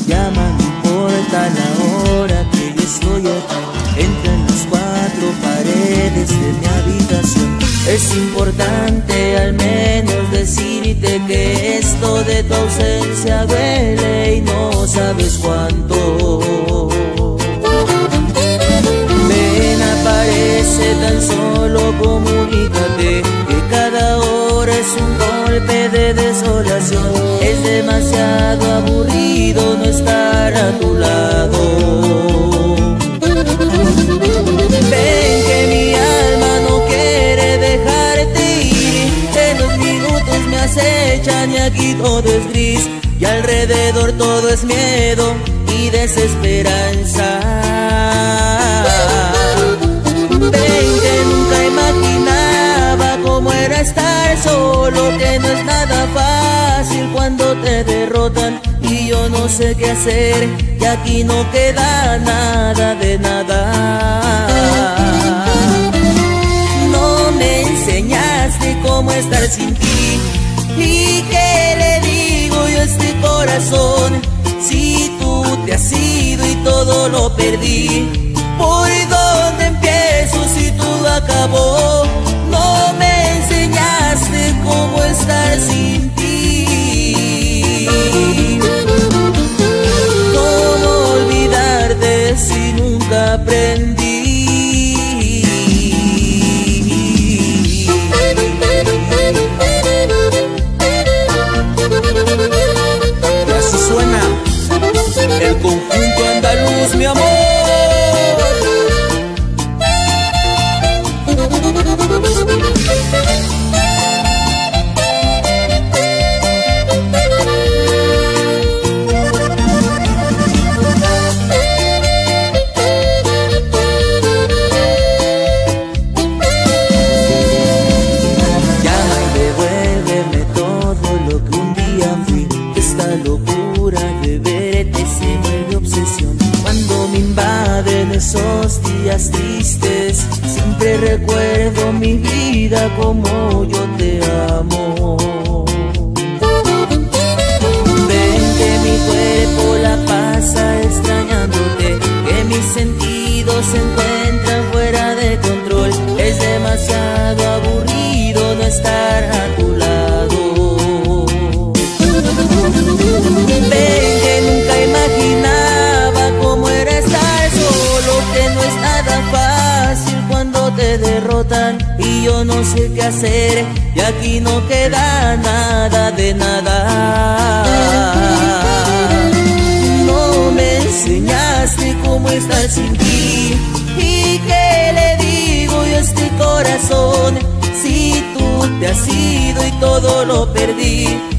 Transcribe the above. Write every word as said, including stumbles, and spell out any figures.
llama, no importa la hora que yo estoy aquí. Entra en las cuatro paredes de mi habitación. Es importante al menos decirte que esto de tu ausencia duele y no sabes cuánto. Ven, aparece, tan solo comunícate que cada hora es un golpe de desolación. Es demasiado aburrido no estar a tu lado. Ven que mi alma no quiere dejarte ir, que los minutos me acechan y aquí todo es gris y alrededor todo es miedo y desesperanza. Ven que nunca imaginaba cómo era estar solo, que no es nada fácil cuando te derrotan y yo no sé qué hacer, y aquí no queda nada de nada. No me enseñaste cómo estar sin ti, y qué le digo yo a este corazón si tú te has ido y todo lo perdí. ¿Por dónde empiezo si todo acabó? No me enseñaste cómo estar sin ti. ¿Cómo olvidarte si nunca aprendí? Y así suena el conjunto andaluz, mi amor. Llama y devuélveme todo lo que un día fui. Esta locura de verte se vuelve obsesión. Cuando me invaden esos días tristes, siempre recuerdo mi vida como yo te amo. Ven que mi cuerpo la pasa extrañándote, que mis sentidos se encuentran fuera de control. Es demasiado aburrido no estar a tu lado. Ven que nunca imaginaba cómo era estar solo, que no es nada fácil cuando te derrotan y yo no sé qué hacer, y aquí no queda nada de nada. No me enseñaste cómo estar sin ti, y qué le digo yo a este corazón si tú te has ido y todo lo perdí.